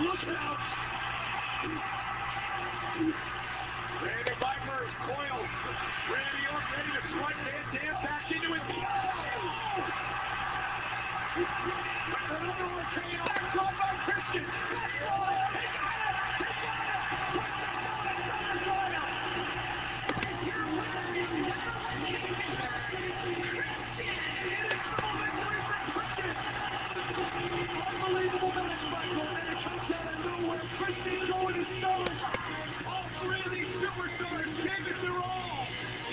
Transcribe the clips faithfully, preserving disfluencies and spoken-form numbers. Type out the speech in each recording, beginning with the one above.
Look out! Randy Viper is coiled. Randy Orton ready to swipe Van Dam back into it. Another K O caught by Christian. Unbelievable match, Michael, and it comes out of nowhere. Christian going to stone. All three of these superstars gave it their all.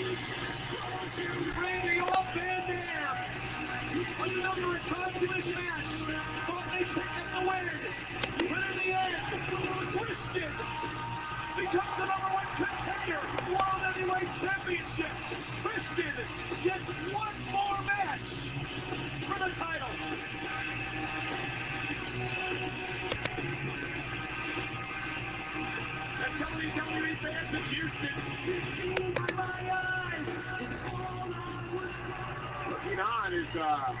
Randy off Van Dam. Another ridiculous match. Thought they picked up the win. But in the end, Christian becomes the number one contender. World Heavyweight Championship. Christian gets one more match for the title. And W W E fans in Houston. Looking on is, uh...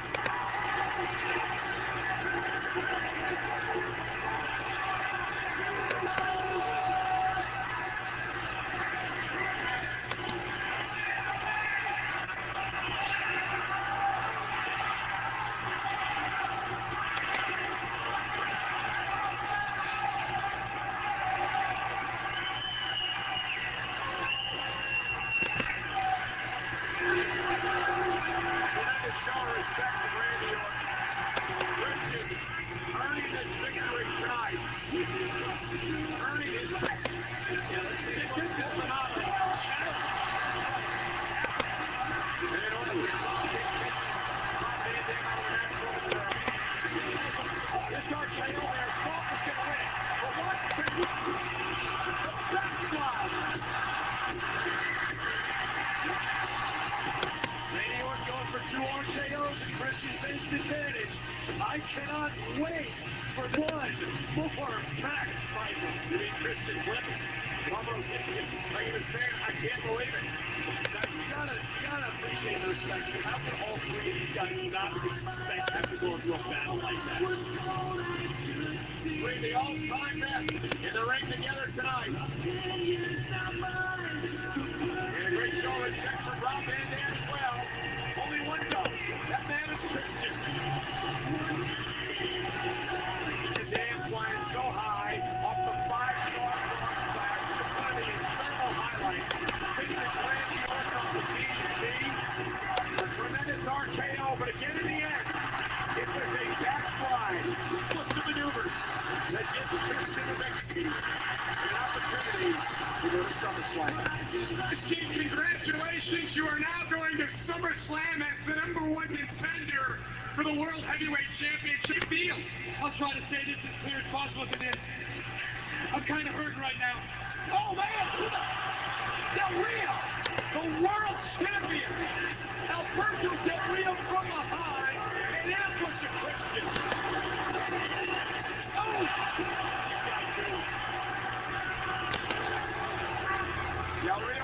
I cannot wait for one more match, Michael. You mean Christian Clemens? Almost, like he was saying, I can't believe it. Now, you gotta, you gotta appreciate the respect. How can all three of these guys not expect have to go into a battle like that? Three of the all-time best in the ring together tonight. And a great show respect for Rob Van Dam as well. Only one goal. That man is Christian. Van Dam flying so high off the five-star frog splash. Just one of the incredible highlights. Taking the Randy Orton off the D D T. A tremendous R K O, but again in the end, it was a backslide. Look the maneuvers that gives Christian a victory. An opportunity to go to SummerSlam. Steve, congratulations. You are now going to SummerSlam as the number one contender for the World Heavyweight Championship deal. I'll try to say this as clear as possible as it is. I'm kind of hurt right now. Oh, man! Del Rio, the world champion. Alberto Del Rio from behind, and ambush a Christian. Oh! Del Rio.